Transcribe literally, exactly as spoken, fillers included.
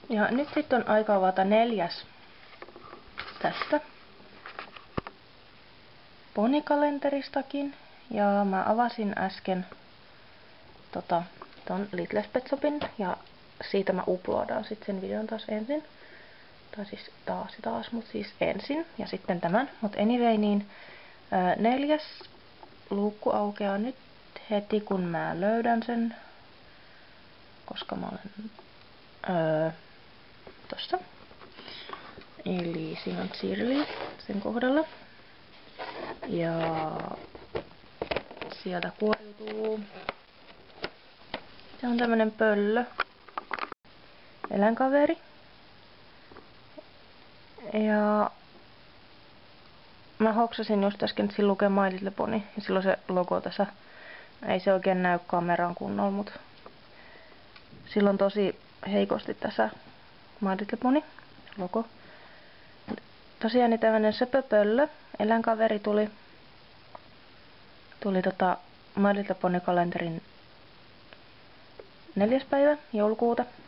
Ja nyt sitten on aika avata neljäs tästä ponikalenteristakin. Ja mä avasin äsken tota, ton Little Pet Shopin ja siitä mä uploadaan sitten sen videon taas ensin. Tai siis taas ja taas, mut siis ensin ja sitten tämän. Mut anyway, niin ää, neljäs luukku aukeaa nyt heti kun mä löydän sen. Koska mä olen öö, tossa. Eli siinä on Shirley sen kohdalla. Ja sieltä kuoriutuu. Se on tämmönen pöllö. Eläinkaveri. Ja mä hoksasin just äsken, että sillä lukee My Little Pony. Ja silloin se logo tässä. Ei se oikein näy kameraan kunnolla, mut sillä on tosi heikosti tässä My Little Pony logo. Tosiaan niin tämmönen söpöpöllö. Eläinkaveri tuli. Tuli tota My Little Pony kalenterin neljäs päivä joulukuuta.